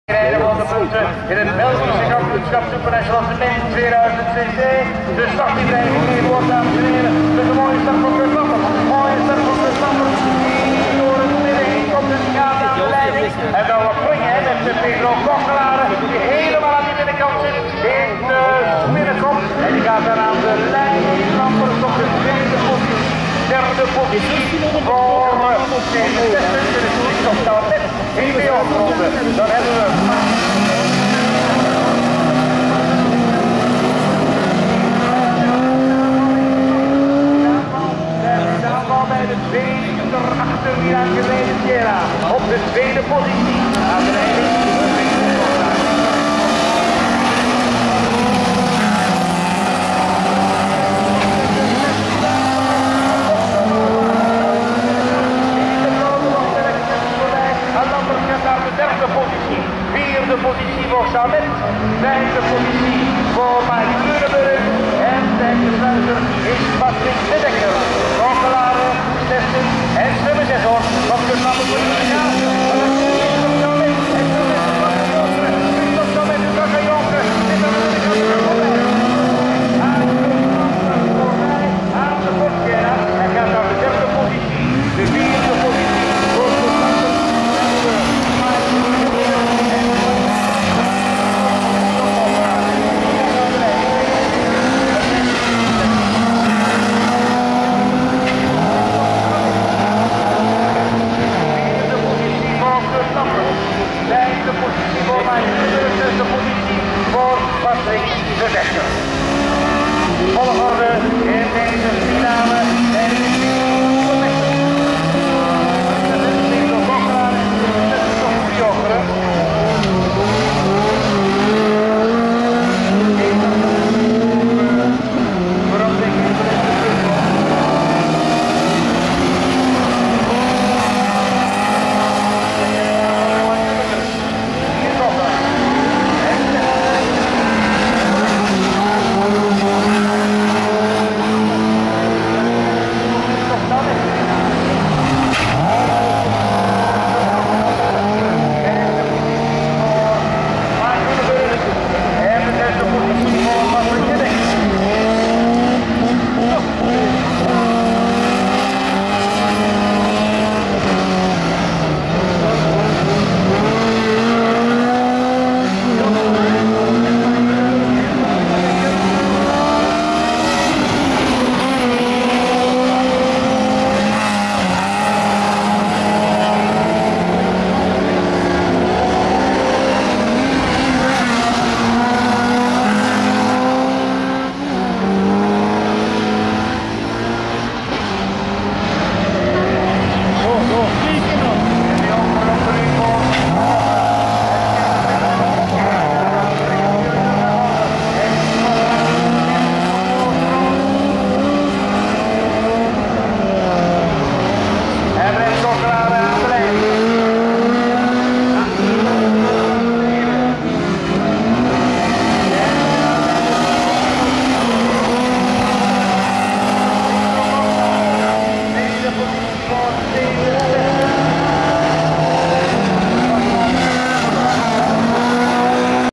In het Belgische kampioenschap Supernationalsement 2016. De start die blijven wordt, dames en heren. Met een mooie start van Kurt Lammer. Mooie start van Kurt Lammer. Die door het midden heen komt en die gaat aan de leiding. En dan wat springen met Pedro Kogelaren. Die helemaal aan die binnenkant zit. In de binnenkomt. En die gaat dan aan de leiding. Lammer op de tweede positie. Derde positie voor deze 26 of dat net in de afronde. Dan hebben we bij de tweede achter Milan gereden Sierra op de tweede positie. Aan de leiding. Derde positie, vierde positie voor Charlet, vijfde positie voor Mike Kruneburg en vijfde sluiter is Patrick de Dekker. Kogelaren, 16 en 6 hoor, van Kurt Lammer.